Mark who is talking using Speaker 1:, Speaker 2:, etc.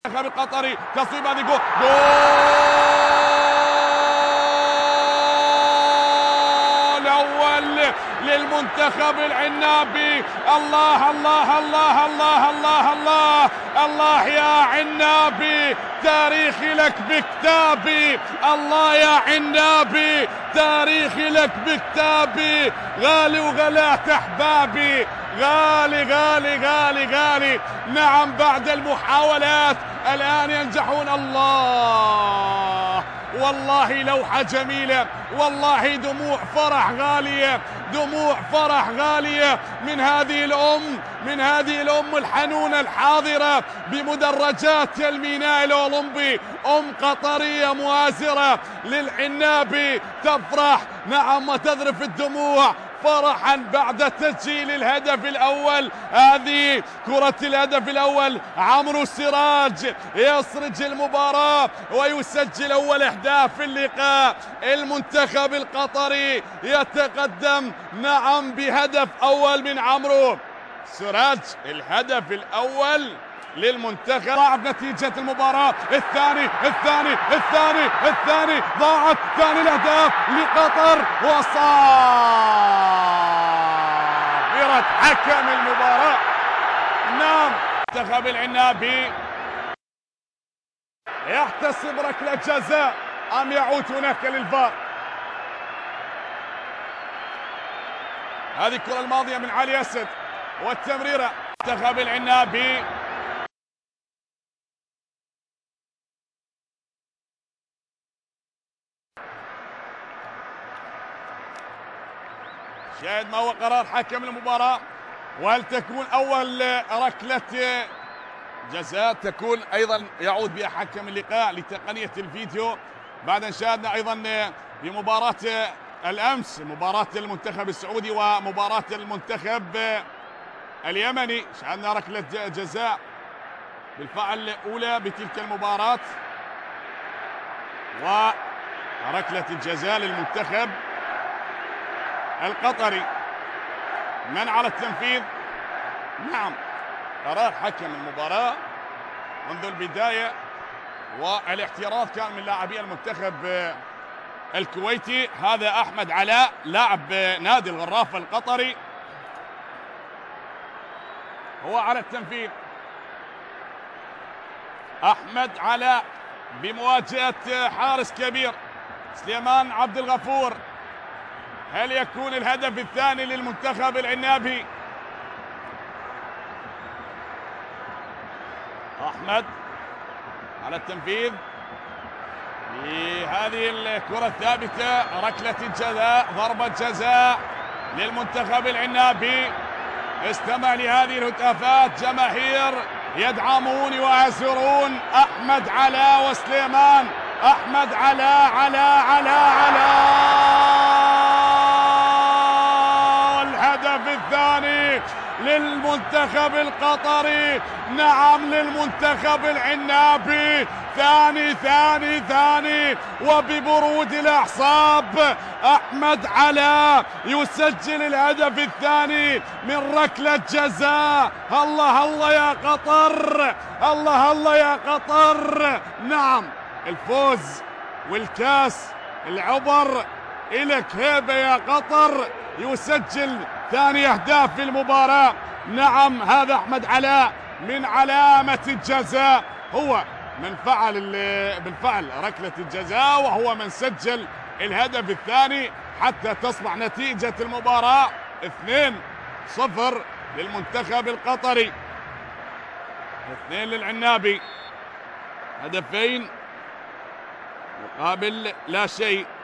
Speaker 1: المنتخب القطري. تصويب هذه جول اول للمنتخب العنابي. الله الله الله الله الله الله الله يا عنابي، تاريخي لك بكتابي. الله يا عنابي، تاريخي لك بكتابي. غالي وغلات احبابي، غالي غالي غالي غالي. نعم بعد المحاولات الآن ينجحون. الله والله لوحة جميلة، والله دموع فرح غالية، دموع فرح غالية من هذه الأم، من هذه الأم الحنونة الحاضرة بمدرجات الميناء الأولمبي. أم قطرية مؤازرة للعنابي تفرح نعم وتذرف الدموع فرحا بعد تسجيل الهدف الأول. هذه كرة الهدف الأول. عمرو السراج يسرج المباراة ويسجل أول أهداف في اللقاء. المنتخب القطري يتقدم نعم بهدف أول من عمرو السراج. الهدف الأول للمنتخب. ضاعت نتيجة المباراة. الثاني ضاعت ثاني الأهداف لقطر. وصافرة حكم المباراة. نعم المنتخب العنابي يحتسب ركلة جزاء أم يعود هناك للفار. هذه الكرة الماضية من علي أسد والتمريرة. المنتخب العنابي شاهد ما هو قرار حكم المباراة. وهل تكون أول ركلة جزاء تكون أيضا يعود بها حكم اللقاء لتقنية الفيديو بعد أن شاهدنا أيضا بمباراة الأمس مباراة المنتخب السعودي ومباراة المنتخب اليمني. شاهدنا ركلة جزاء بالفعل الأولى بتلك المباراة وركلة الجزاء للمنتخب القطري. من على التنفيذ؟ نعم قرار حكم المباراة منذ البداية والاحتراف كان من لاعبي المنتخب الكويتي. هذا أحمد علاء لاعب نادي الغرافة القطري هو على التنفيذ. أحمد علاء بمواجهة حارس كبير سليمان عبد الغفور. هل يكون الهدف الثاني للمنتخب العنابي؟ أحمد على التنفيذ لهذه الكرة الثابتة. ركلة الجزاء، ضربة جزاء للمنتخب العنابي. استمع لهذه الهتافات، جماهير يدعمون ويؤازرون أحمد علاء وسليمان. أحمد علاء الهدف الثاني للمنتخب القطري. نعم للمنتخب العنابي. ثاني وببرود الأعصاب أحمد علاء يسجل الهدف الثاني من ركلة جزاء. الله الله يا قطر، الله الله يا قطر. نعم الفوز والكاس العبر إلك هيبة يا قطر. يسجل ثاني أهداف في المباراة. نعم هذا أحمد علاء من علامة الجزاء، هو من فعل بالفعل ركلة الجزاء وهو من سجل الهدف الثاني حتى تصبح نتيجة المباراة 2-0 للمنتخب القطري، 2 للعنابي، هدفين مقابل لا شيء.